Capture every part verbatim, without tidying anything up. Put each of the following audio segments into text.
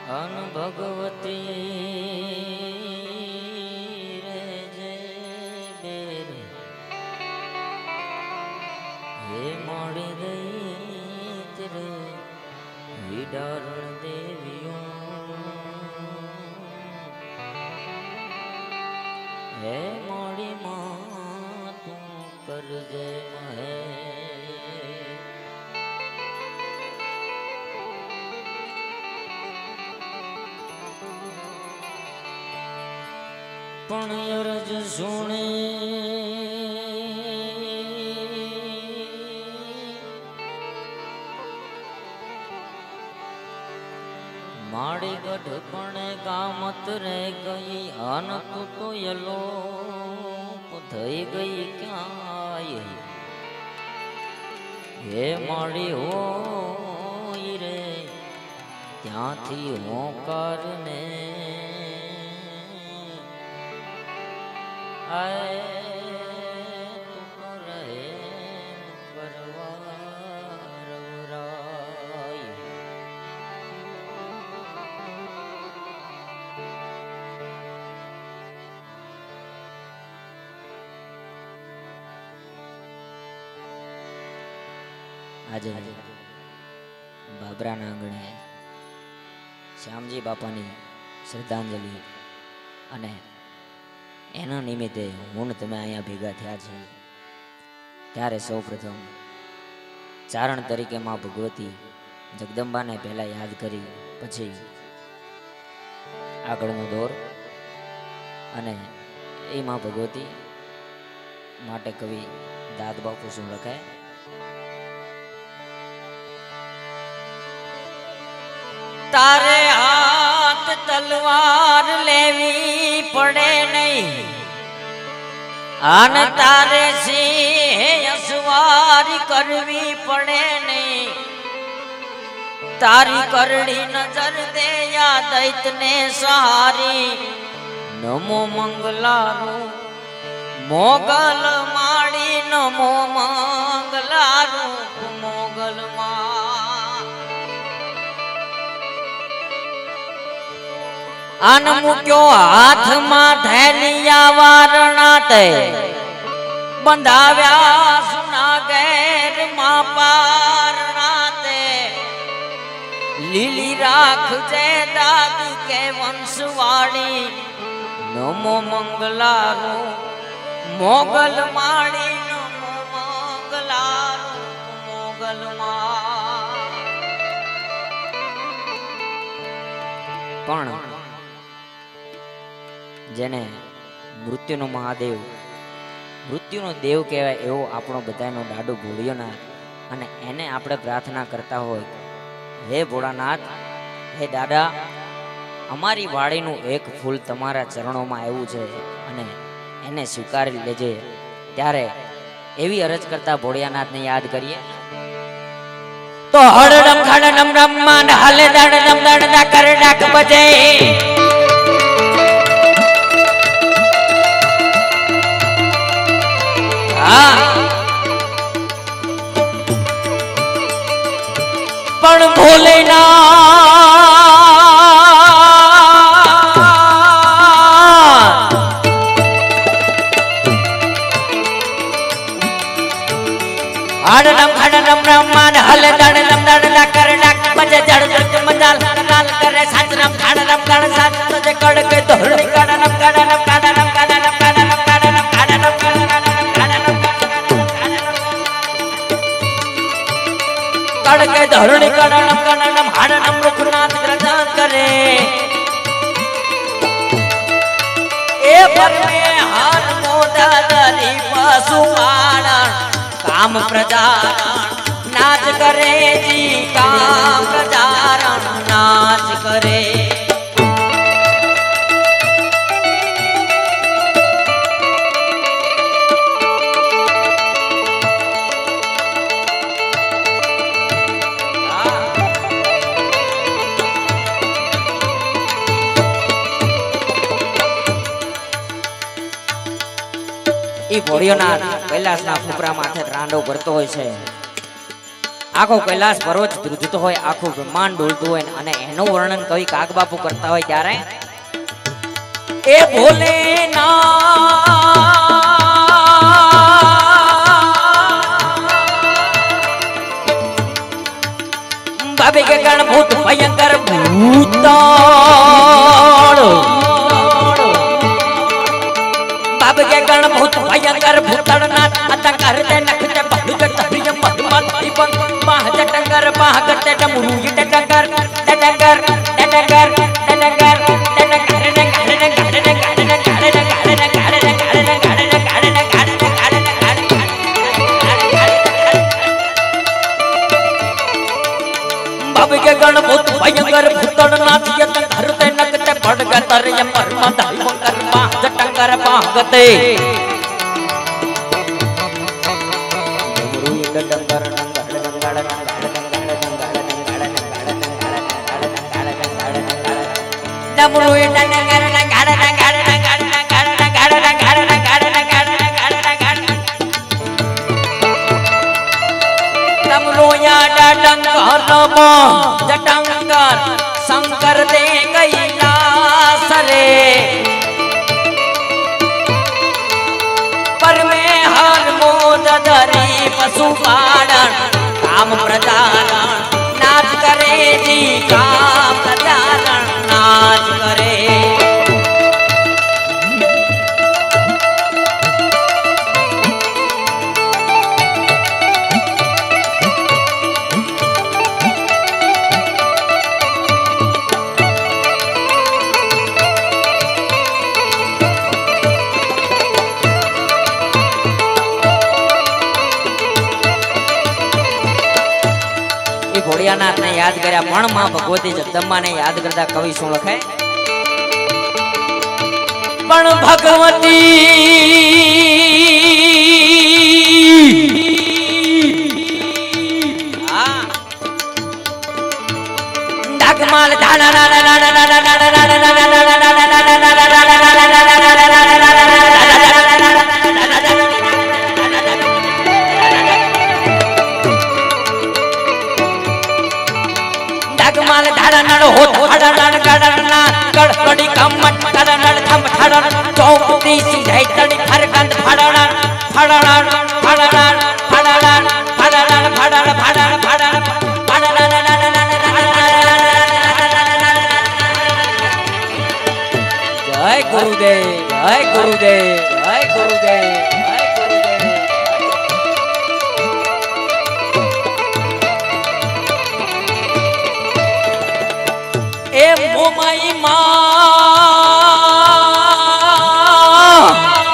અન ભગવતી રે જે બેર હે મળી ગઈ તેરે વિડારણ દેવીઓ હે મળી માં તું કરજે મહે પણ અરજ સુણે માડી ગઢ પણ ગામત રે ગઈ અન તું તો યલો થઈ ગઈ ક્યાંય હે માડી હોય રે ત્યાંથી હોકાર ને આય તું તો રહે કરવા રવરાય આજે બાબરાના આંગણે શ્યામજી બાપાની શ્રદ્ધાંજલિ અને એના નિમિત્તે હું તમે અહીંયા ભેગા થયા છે ત્યારે સૌ પ્રથમ ચારણ તરીકે માં ભગવતી જગદંબાને પહેલા યાદ કરી પછી આગળનો દોર અને એ માં ભગવતી માટે કવિ દાદ બાપુ શું લખાય તારે હાથ તલવાર લેવી પડે નહીં આન તારે સિંહ અસવારી કરવી પડે નહીં તારી કરડી નજર દે યા દૈતને સહારી નમો મંગલારું મોગલ માડી નમો મંગલારું મોગલ માં આન મૂક્યો હાથમાં થેલિયા વારણા તે બંધાવ્યા સુના ગેર માં પારણા તે લીલી રાખ જે દાદી કે વંશવાળી નમો મંગલારું મોગલ માળી નમો મંગલારું મોગલ માં પણ જેને મૃત્યુનો મહાદેવ મૃત્યુનો દેવ કહેવાય એવો આપણો બધાનો દાડો ભોળિયોનાથ અને એને આપણે પ્રાર્થના કરતા હોય હે ભોળાનાથ હે દાદા અમારી વાડીનું એક ફૂલ તમારા ચરણોમાં આવ્યું છે અને એને સ્વીકારી લેજે ત્યારે એવી અરજ કરતા ભોળિયાનાથને યાદ કરીએ તો હળડમ ખડડમ રમમાન હાલે દાડડમ દાડડા કરડાક બજે પણ ભોલેનાથ આડડમ ખડડમ રમમાન હલે દડડમ દડડા કરડાક બજે જડ જડ મજાલ લાલ કરે સાચરમ ખાડડમ ગણ સાચ તજે કડકે ધોરણી કાડડમ કાડડમ કાડડમ કાડડમ કાડડમ કાડડમ કાડડમ કડકે ધરણી કડણમ કડણમ હાડણમ મુખનાથ ગ્રજન કરે એ પરમે હાર મોડા દરી પશુ પાલન કામ પ્રજારણ નાચ કરે જી કામ પ્રજારણ નાચ કરે એ ભોળિયોનાથ કૈલાસના ફૂપરા માથે રાંડો ભરતો હોય છે આખો કૈલાસ પર્વત ધ્રુજતો હોય, આખું બ્રહ્માંડ ડોલતું હોય અને એનું વર્ણન કવિ કાગબાપુ કરતા હોય ત્યારે એ ભોલેનાથ બાબે કે ગણભૂત ભયંકર ભૂતાળ, બાબે કે ગણભૂત ભયંકર ભૂતાળનાથ અતા કરતે નખતે બહુ જટ મહમદ દીપક બાહ જટંગર બાહ કરતે ડમરૂ જટંગર જટંગર જટંગર જટંગર बाबे के गणभूत भयंकर भूतनाथ यत धरते नगते पड़गतर य परम दैवंकर बाह जटंगर बागते डमरू डंगर डंगर डमरू डंगर जटंगर शंकर दे कैलास रे पर में हर मोद धरी पशु पालन काम प्रचारण नाच करे जी काम प्रचारण नाच करे भोलियानाथ ने याद कर्या पण मां भगवती जगदम्बा ने याद करता कवि शुं लखे पण भगवती डाकमाल दाना दाना दाना दाना दाना माल धारण हो धारण गणना गड़गड़ी कमट धारण थम धारण चौपती सीधे तड़ी फरकंद फड़ण फड़ण फड़ण फड़ण फड़ण फड़ण फड़ण फड़ण जय गुरुदेव जय गुरुदेव जय गुरुदेव ए मोमाई मां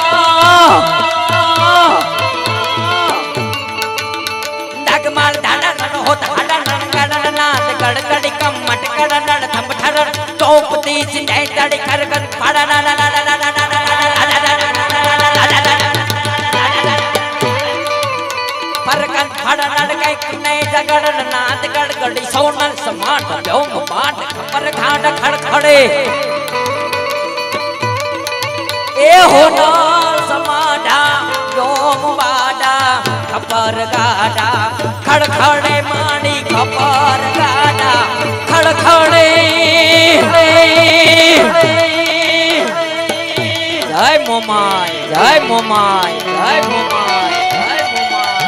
डगमाल दाना हो धाड़ा गणन नाद गड़गड़ी कमट गणन थम ठरन चौपती सिंधै तड़ी खरगन फड़न फरकन फड़न गई कने जगड़न नाद गड़गड़ी सोनल समाट व्योम पाट खपर घाट खड़खड़े ए होना समाडा व्योम बाडा खपर गाडा खड़खड़े मानी खपर गाडा खड़खड़े जय मोमाय जय मोमाय जय मोमाय जय मोमाय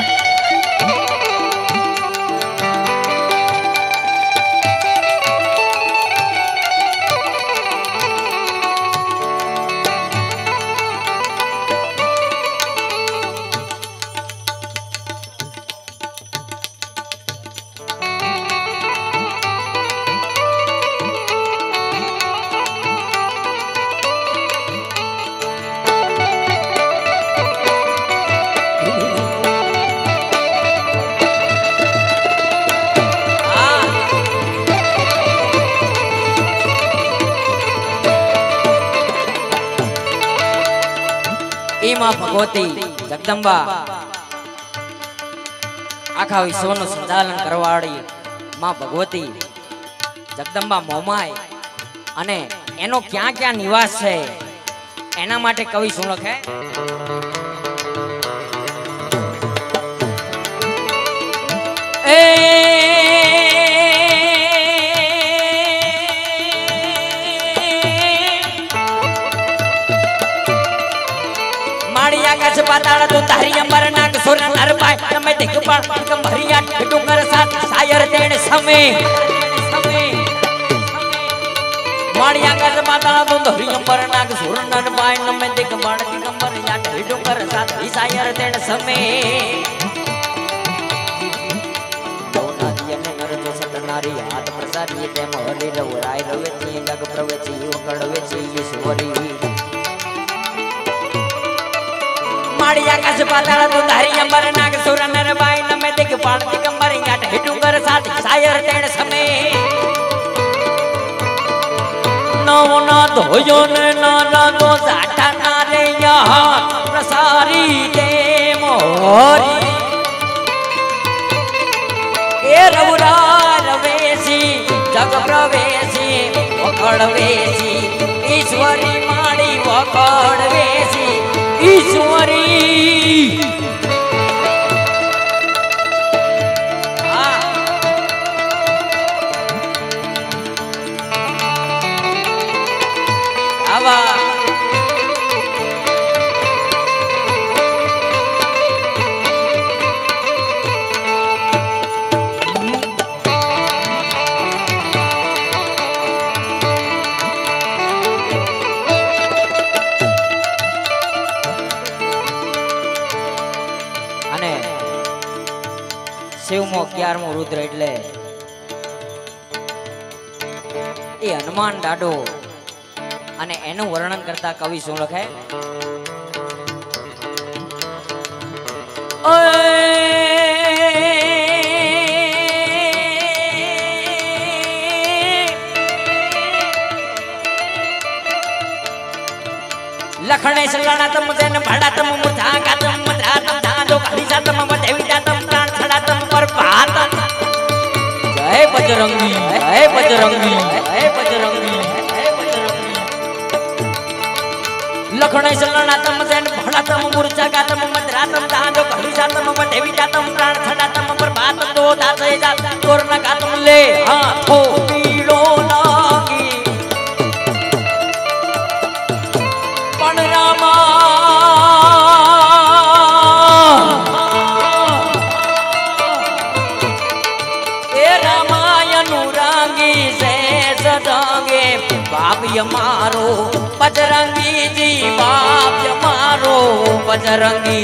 मां भगवती जगदम्बा आखा विश्वનું સંચાલન કરવાવાળી मां भगवती जगदम्बा मोमाय અને એનો ક્યાં ક્યાં નિવાસ છે એના માટે કવિ શું લખે એ माड़िया का पाताड़ा तो तारी अंबर नाग सुर नर पाए नमे दिख पर कंभरिया डूंगर साथ सायर देण समय माड़िया का पाताड़ा तो तारी अंबर नाग सुर नर पाए नमे दिख पर कंभरिया डूंगर साथ सायर देण समय दोना दिया ने नर जो सतनारी हाथ प्रसारी ते मोहरी रवराय रवेची जग प्रवेची कड़वेची ईश्वरी माड़िया का पाताड़ा तो धारी अंबर नाग सुर नर बाई नमे दिख पाड़ दिगंबर याट डूंगर साथ सायर तेण समय नौ ना धोयो ने नारा दो जाटा नारे यहाँ प्रसारी दे मोरी ए रवरा रवेसी जग प्रवेशी वखड़वेसी ईश्वरी माड़ी वखड़वेसी ईश्वरी आवा शिवमो ग्यारमो रुद्र એટલે એ હનુમાન દાડો અને એનું વર્ણન કરતા કવિ શું લખે લખણે સલાણા તમ જેન ભાડા તમ મુઠા કાતમ મધા તમ ધાંડો ઘડી જા તમ દેવી જા તમ પ્રાણ છડા તમ પર ભાત જય બજરંગી જય બજરંગી જય બજરંગી જય બજરંગી લખણે સલાણા તમ જેન ભાડા તમ મુરચા કાતમ મધા તમ ધાંડો ઘડી જા તમ દેવી જા તમ પ્રાણ છડા તમ પર ભાત તો દાસે જા તોરના કાતમ લે હાથો પીળો લાગી मारो बजरंगी जी बाप मारो बजरंगी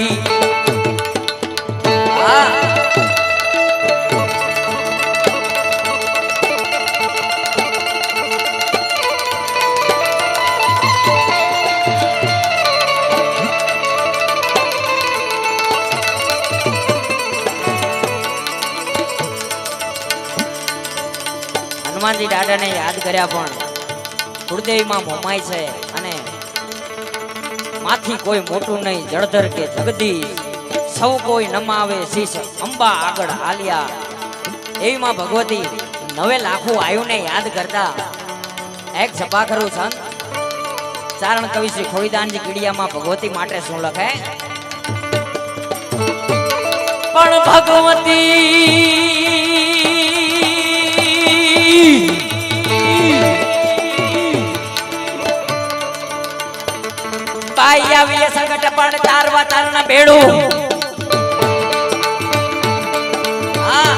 हनुमान जी दादा ने याद कर्या पण कुलदेवी मां मोमाई छे अने माथी कोई मोटू नहीं जड़धर के जगदीश सौ कोई नमावे शीश अंबा आगड़ हालिया एवी मां भगवती नवे लाखों आयु ने याद करता एक सभाखरू संत चारण कवि श्री खोड़ीदान जी कीड़िया मां भगवती माटे शुं लखे पण भगवती पाई आवी संकट पण तारवा तारण बेड़ू हां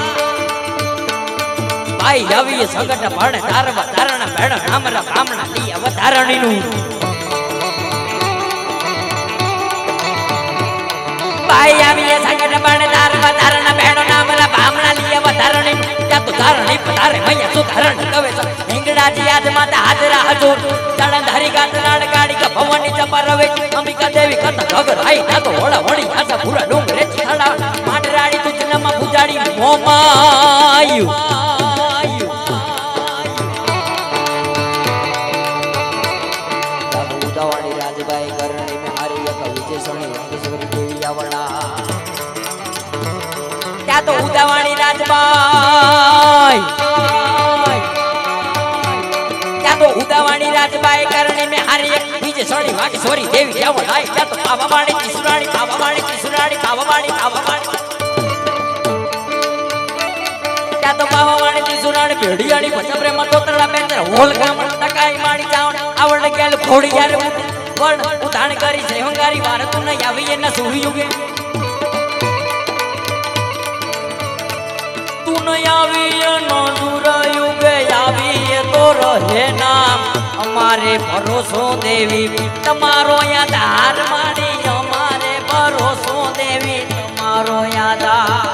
पाई आवी संकट पण तारवा तारण बेड़ हमरा कामना ली अवतारणी नु पाई आवी संकट पण तारवा तारण बेड़ हमरा कामना ली अवतारणी या तो धारणी पतारे मैया तो धारण कवे हिंगड़ा जी आज माता हाजरा हजूर चरण धारी गातराड़ गाड़ी का भवानी चंपा रवे अंबिका देवी कथा घगर आई ना तो होड़ा होड़ी आसा पूरा डोंगरे छड़ा माडराड़ी तुझनमा पुजाड़ी मोमायु तब उदावाड़ी राजबाई करणी में हारी एक विजय सोनी ईश्वरी देवी आवड़ा क्या तो उदावाड़ी राजबाई तो उदावाणी राजबाई करणी में हारी एक बीजे सोनी वाकी सोरी देवी जावड़ आई क्या तो पावावाणी की सुराड़ी पावावाणी की सुराड़ी पावावाणी पावावाणी क्या तो बावावाणी ती सुनाणी भेड़ियाणी बचपरे मतोतरा बेंदर होल काम टकाई माणी चावण आवड गेल खोड़ी यार वर्ण उदान करी सेवंगारी वारतु न यावी न सुरी युगे तू न यावी न दूरा युगे यावी तो रहे नाम हमारे भरोसो देवी तमारो यादार मानी हमारे भरोसो देवी तमारो यादार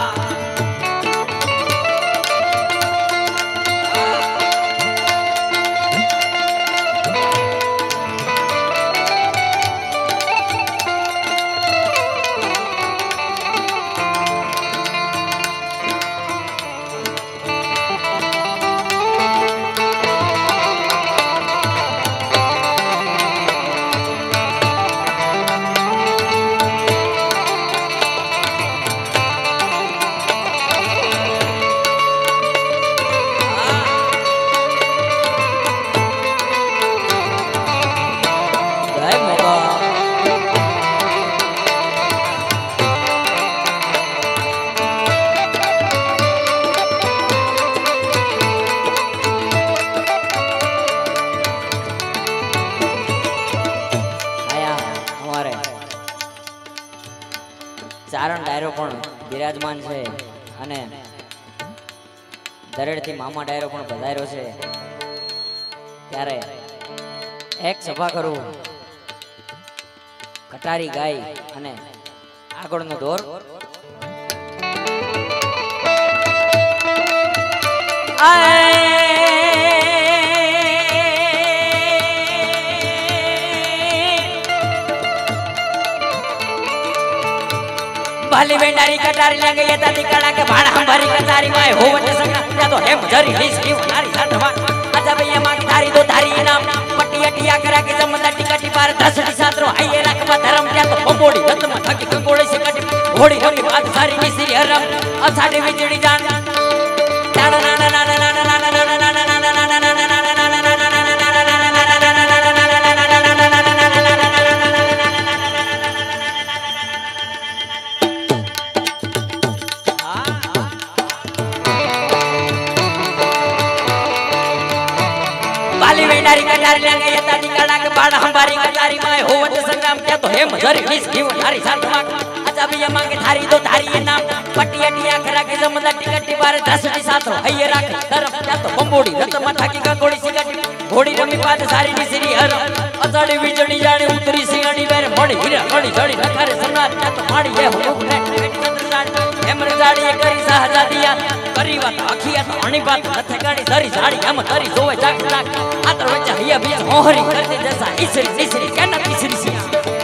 चारण डायरो पण विराजमान छे अने दरेडथी मामा डायरो पण पधार्यो छे त्यारे एक सभा करू कटारी गाय अने आगळनो दौर भाली बेंडारी कटारी लगे ये ताती कड़ा के भाड़ा हम भरी कटारी माए हो वटे संगा या तो हेम झरी लिस की वनारी साठवा अच्छा भैया मां की धारी दो धारी इनाम पट्टी अटिया करा के जमदा टिकटी पार दसड़ी सातरो आइए रखवा धर्म क्या तो बंबोड़ी रत में थकी कंगोड़ी से कटी घोड़ी घोड़ी बात सारी निसरी हरम अब साडे बिजड़ी जान ना ना ना ना ना ना ना ना ना ना बेंडारी कटारी लगे ये ताती कड़ा के बाड़ा हमारी कटारी माए हो वटे संग्राम क्या तो हेम झरी लिस की वनारी साठवा अच्छा भैया मां के धारी दो धारी इनाम पट्टी अटिया करा के जमदा टिकटी पार दसड़ी सातरो आइए राख तरफ क्या तो बंबोड़ी रत माथा की कंगोड़ी सी कटी घोड़ी रमी पात सारी निसरी हरम असाड़ी बिजड़ी जाने उतरी सिंगड़ी बेर मोड़ी हीरा मोड़ी जड़ी रखारे सम्राट क्या तो माड़ी ये हुक ने बेटी चंद्रजान हेमर जाड़ी करी सहजादिया करी बात आखिया तो अणी बात नथे गाड़ी धरी साड़ी हम धरी जोवे जाग जाग आतर वच्चा हिया बिया मोहरी करते जैसा इसरी निसरी क्या न तीसरी सी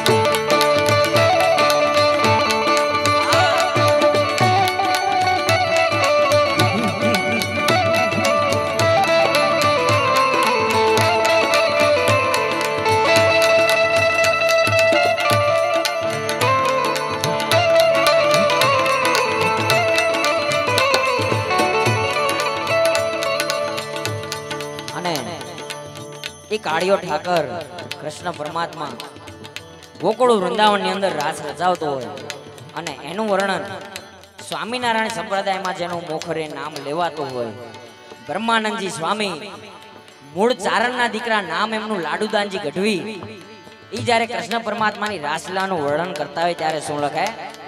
काड़ियो ठाकर कृष्ण परमात्मा गोकुळ वृंदावन अंदर रास रचावतो होय अने एनु वर्णन स्वामीनारायण संप्रदाय में जेनु मोखरे नाम लेवातो होय ब्रह्मानंदजी स्वामी मूळ चारणना दीकरा नाम एमनु लाडुदानजी गढ़वी ई जारे कृष्ण परमात्मा नी रासलीलानु वर्णन करता होय त्यारे शुं लखे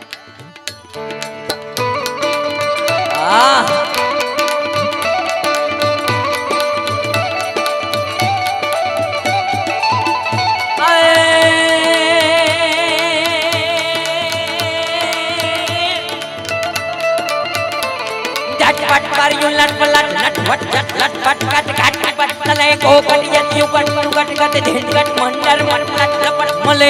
आ लट पलट लट वट जट लट पट कट कट पट तले को कटियत यू कट कट कट धिन कट मंडर मट लट लपट मले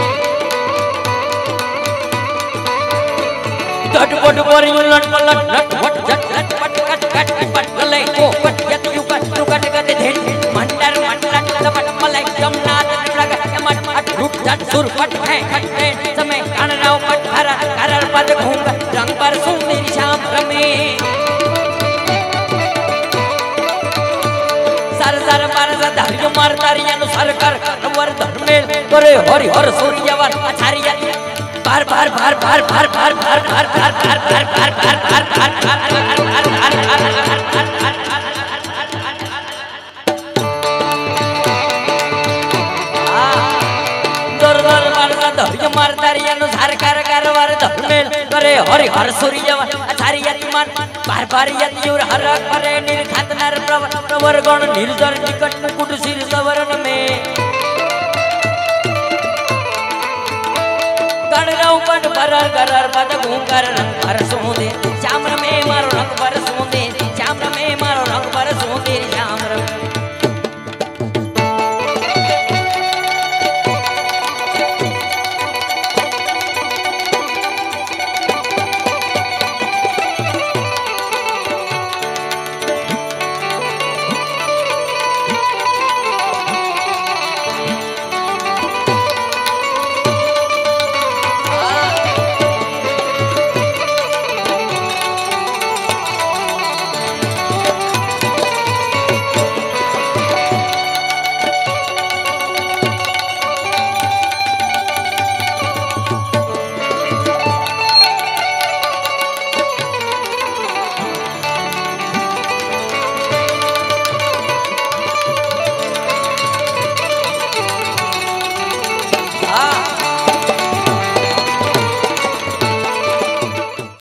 तट पट पर यू लट पलट लट वट जट लट पट कट कट पट तले को कटियत यू कट कट कट धिन मंडर मट लट लपट मले जमनाथ लग मट मट रूप जट सुर पट है खट है समय कानराव पट हर हर पद घूम रंग पर सुंदरी श्याम रमे सर सर मार धर्म मार तारिया नु सर कर वर धर्मेल करे हरि हर सूर्यवर आचार्य बार बार बार बार बार बार बार बार बार बार बार बार बार बार करे हरि हर सूर्य अचारी यतिमान बार बार यतियुर हर करे निर्घात नर प्रवर गण निर्जर निकट मुकुट सिर सवरण में गण पट पर गरर पद घूंगर रंग पर सुदे श्याम में मारो रंग पर सुदे